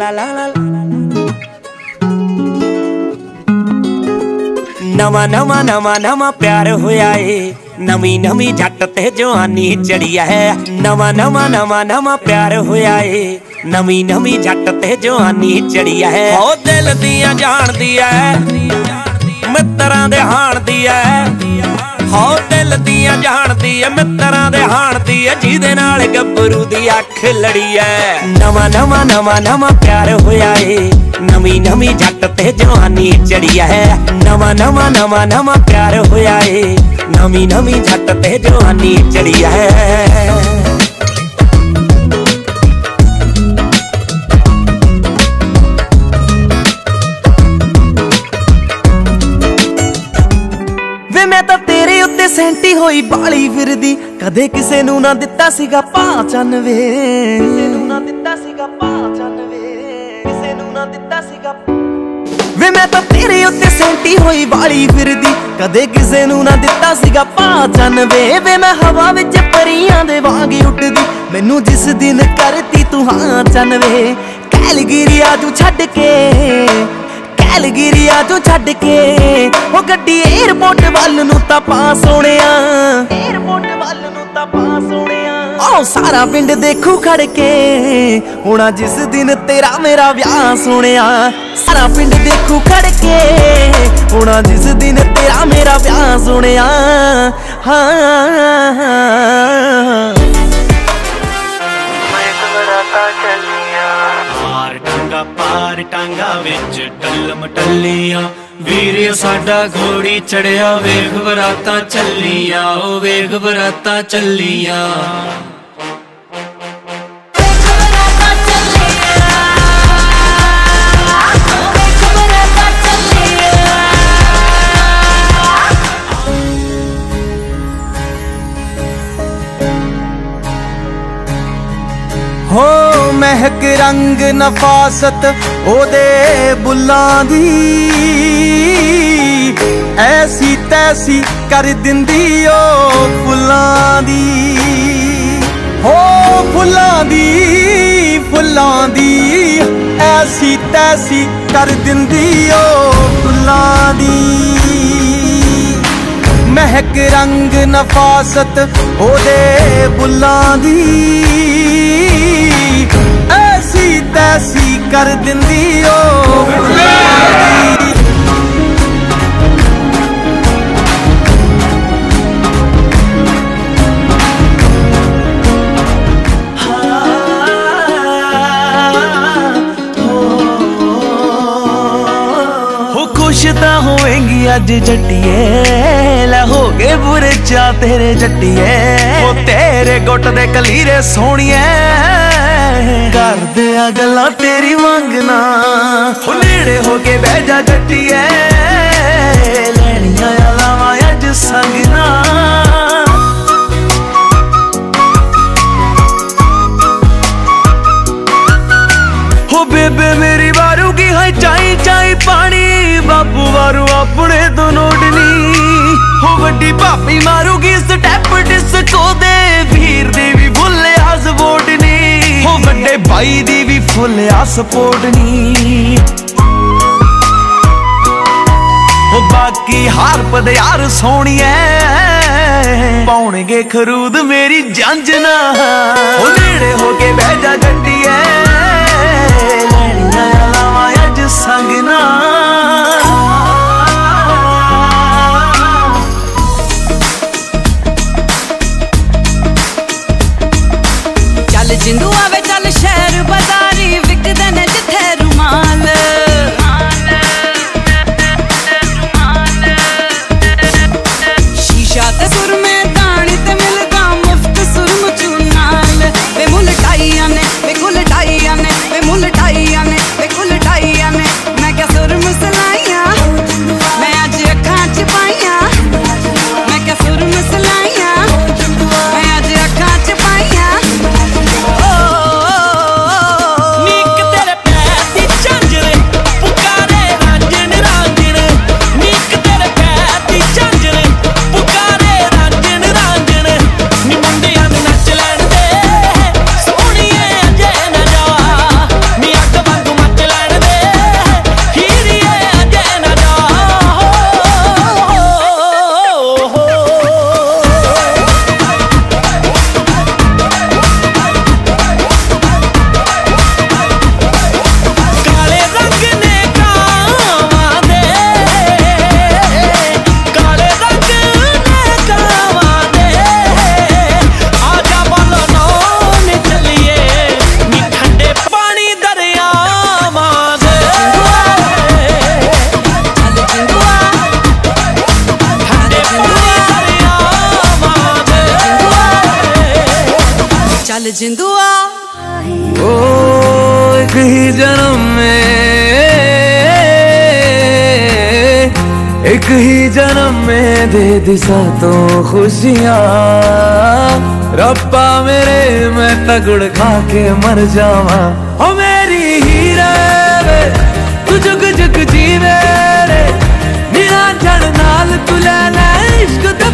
नवा नवा नवा नवा प्यार होया है, नवी नवी जट ते जवानी चढ़िया है। नवा नवा नवा नवा प्यार होया है, नवी नवी जट ते जवानी चढ़िया है। ओ दिल दियां जान दिया है, मित्तरां दे हाण दिया है। हो दिल दियां जान दी है, मित्तरां दे हाण दी है, जिहदे नाल गब्बरू दी अख लड़ी है। नवा नवा नवा नवा प्यार होया है, नवी नवी जट ते जवानी चढ़िया है। नवा नवा नवा नवा प्यार होया है, नवी नवी जट ते जवानी चढ़िया है। वे मैं तां तेरे उत्ते सैंटी होई बाली फिरदी, कदे किसे नूं ना दित्ता सीगा पहचान वे। किसे नूं ना दित्ता सीगा पहचान वे, किसे नूं ना दित्ता सीगा। वे मैं तां तेरे उत्ते सैंटी होई बाली फिरदी, कदे किसे नूं ना दित्ता सीगा पहचान वे। वे मैं हवा विच परियां दे वांग उड़दी, मैनू जिस दिन करती तू हां चन वे। कैलगिरिया तू छड्ड के, कैलगिरिया तू छड्ड के, ओ गड्डी एयरपोर्ट वल नूं तां पा सोहणिया, एयरपोर्ट वल नूं तां पा सोहणिया। ओ सारा पिंड देखू खड़ के, होना जिस दिन तेरा मेरा ब्याह सोहणिया। सारा पिंड देखू खड़ के, होना जिस दिन तेरा मेरा ब्याह सोहणिया। पार टांगा विच टल्लम टल्लियां, वीर साडा घोड़ी चढ़िया, वेख बरातां चलियां, ओ वेख बरातां चलियां। हो महक रंग नफासत ओदे बुल्लां दी, ऐसी तैसी कर दिंदी ओ फुल्लां दी। हो फुल्लां दी, फुल्लां दी, ऐसी तैसी कर दिंदी ओ फुल्लां दी। महक रंग नफासत ओदे बुल्लां दी, ऐसी तैसी कर दिंदी ओ फुल्लां दी। खुश तां होएंगी अज जट्टिए, लै हो गए बुरे चा तेरे जट्टिए। ओ तेरे गुट दे कलीरे सोहणिए, कर दिया गल्लां तेरी मंगना। ओ नेड़े हो के बह जा जट्टिए, लैनियां लावां अज संगना। हो बेबे मेरी वारू की है चाई चाई पानी, बापू वारू अपने तो नोडनी। हो वड्डी भाभी मारूगी स्टैप डिस्को दे, वीर दी भी फुल्ले आस वोटनी। हो वड्डे भाई दी भी फुल्ले आस पोटनी। हो बाकी हार पद यार सोहणिए, पाउणगे खरूद मेरी जंजना। हो नेड़े हो के बह जा जट्टिए, लैनियां लावां अज संगना। चल जिंदू आवे चल शहर बाजारी, विकदे ने जिथे रुमाल। शीशा ते सुर में दानी ते मिलदा मुफ्त सुरम चूनाल। वे मुल टाइया ने, वे कुल टाइया ने, वे मुल टाइया ने, वे कुल टाइया ने। मैं क्या सुरम सलाइया, मैं अज अखां च पाइया। मैं क्या सुरम सलाइया, मैं अज अखां च पाइया। चल जिंदुआ ओ एक ही जन्म में, एक ही जन्म में दे दी सातों खुशियाँ। रब्बा मेरे मैं तगड़ खा के मर जावा। ओ मेरी हीरे वे तू जुग जुग जीवे रे, निरांजन नाल तू ले ले इश्क